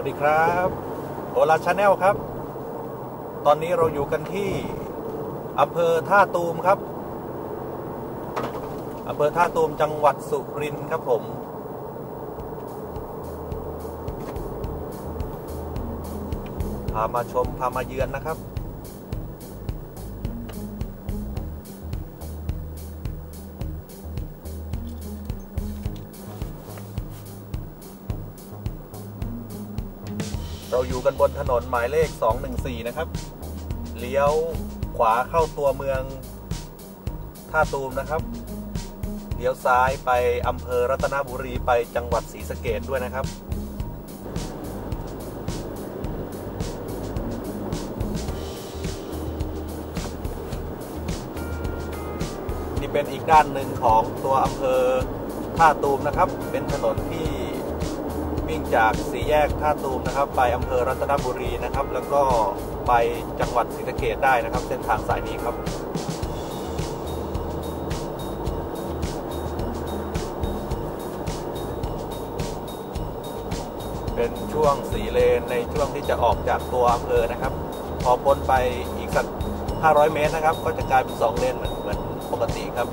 วัสดีครับโอลาชาแนลครับตอนนี้เราอยู่กันที่อำเภอท่าตูมครับอำเภอท่าตูมจังหวัดสุรินทร์ครับผมพามาชมพามาเยือนนะครับเราอยู่กันบนถนนหมายเลข214นะครับเลี้ยวขวาเข้าตัวเมืองท่าตูมนะครับเลี้ยวซ้ายไปอำเภอรัตนบุรีไปจังหวัดศรีสะเกษด้วยนะครับนี่เป็นอีกด้านหนึ่งของตัวอำเภอท่าตูมนะครับเป็นถนนที่วิ่งจากสี่แยกท่าตูมนะครับไปอำเภอรัตนบุรีนะครับแล้วก็ไปจังหวัดศรีสะเกษได้นะครับเส้นทางสายนี้ครับเป็นช่วง4 เลนในช่วงที่จะออกจากตัวอำเภอนะครับพอพ้นไปอีกสัก500 เมตรนะครับก็จะกลายเป็น2 เลนเหมือนปกติครับ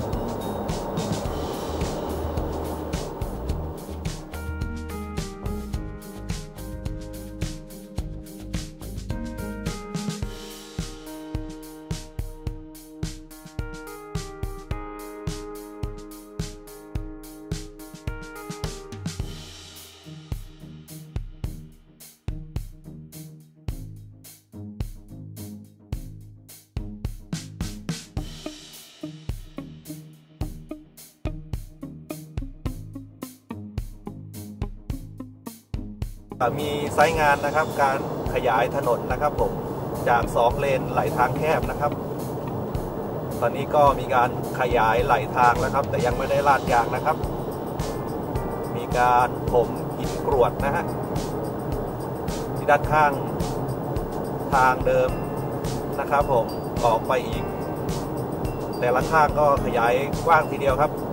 มีไซต์งานนะครับการขยายถนนนะครับผมจาก2 เลนไหลทางแคบนะครับตอนนี้ก็มีการขยายไหลทางแล้วครับแต่ยังไม่ได้ลาดยางนะครับมีการถมหินกรวดนะฮะที่ด้านข้างทางเดิมนะครับผมออกไปอีกแต่ละข้างก็ขยายกว้างทีเดียวครับ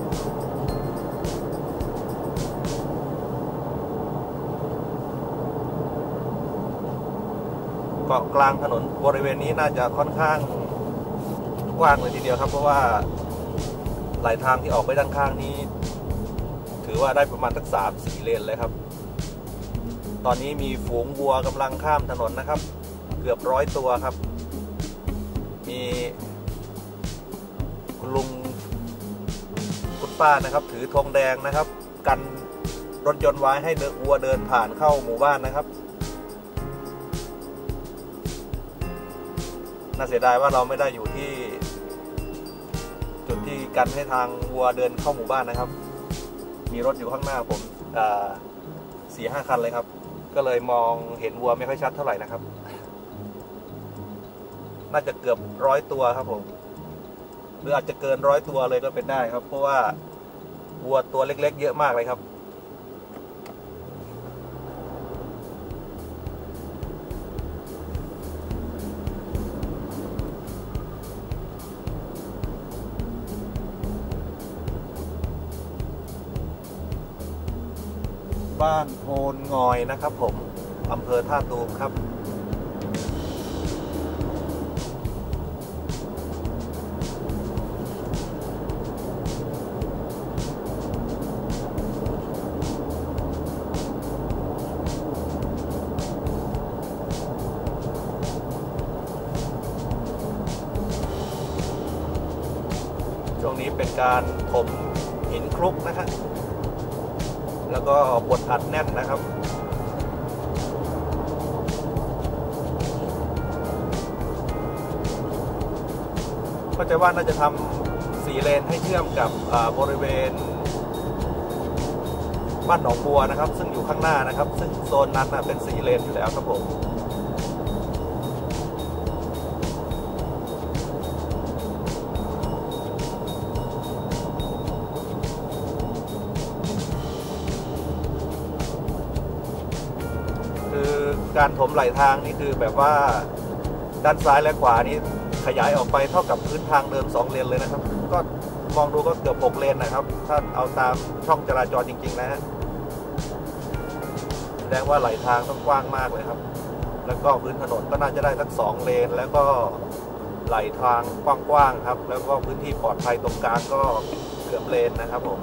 เกาะกลางถนนบริเวณนี้น่าจะค่อนข้างกว้างเลยทีเดียวครับเพราะว่าหลายทางที่ออกไปด้านข้างนี้ถือว่าได้ประมาณสัก3-4 เลนเลยครับตอนนี้มีฝูงวัวกำลังข้ามถนนนะครับเกือบ100 ตัวครับมีคุณลุงคุณป้านะครับถือธงแดงนะครับกันรถยนต์ไว้ให้วัวเดินผ่านเข้าหมู่บ้านนะครับน่าเสียดายว่าเราไม่ได้อยู่ที่จุดที่กันให้ทางวัวเดินเข้าหมู่บ้านนะครับมีรถอยู่ข้างหน้าผม4-5 คันเลยครับก็เลยมองเห็นวัวไม่ค่อยชัดเท่าไหร่นะครับน่าจะเกือบ100 ตัวครับผมหรืออาจจะเกิน100 ตัวเลยก็เป็นได้ครับเพราะว่าวัวตัวเล็กๆเยอะมากเลยครับบ้านโพนงอยนะครับผมอำเภอท่าตูมครับช่วงนี้เป็นการถมหินคลุกนะครับแล้วก็บดอัดแน่นนะครับก็จะว่าน่าจะทำ4 เลนให้เชื่อมกับบริเวณบ้านหนองบัวนะครับซึ่งอยู่ข้างหน้านะครับซึ่งโซนนั้นเป็น4 เลนอยู่แล้วครับผมการถมไหลทางนี่คือแบบว่าด้านซ้ายและขวานี้ขยายออกไปเท่ากับพื้นทางเดิม2 เลนเลยนะครับก็มองดูก็เกือบ6 เลนนะครับถ้าเอาตามช่องจราจรจริงๆนะฮะดงว่าไหลทางต้องกว้างมากเลยครับแล้วก็พื้นถนนก็น่าจะได้สัก2 เลนแล้วก็ไหลทางกว้างๆครับแล้วก็พื้นที่ปลอดภัยตรงกลางก็เกือบเลนนะครับผม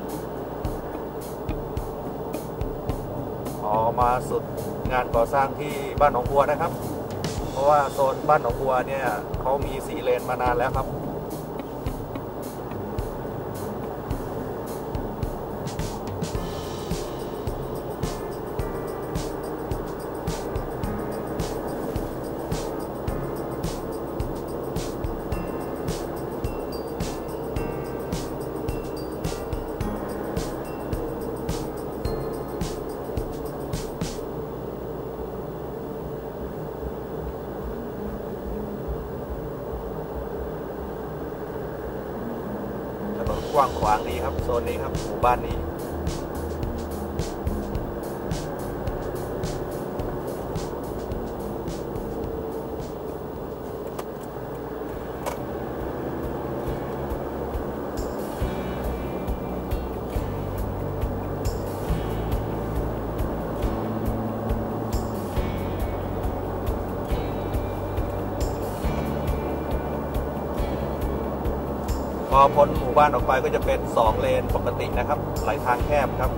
มาสุดงานก่อสร้างที่บ้านหนองบัวนะครับเพราะว่าโซนบ้านหนองบัวเนี่ยเขามี4 เลนมานานแล้วครับกว้างขวางดีครับโซนนี้ครับหมู่บ้านนี้พอพ้นหมู่บ้านออกไปก็จะเป็น2 เลนปกตินะครับไหลทางแคบครับ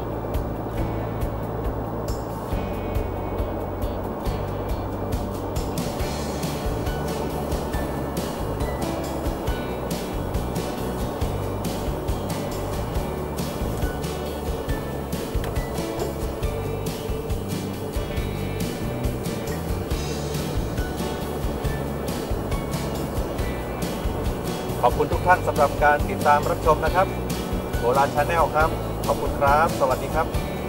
ขอบคุณทุกท่านสำหรับการติดตามรับชมนะครับโบราณชาแนลครับขอบคุณครับสวัสดีครับ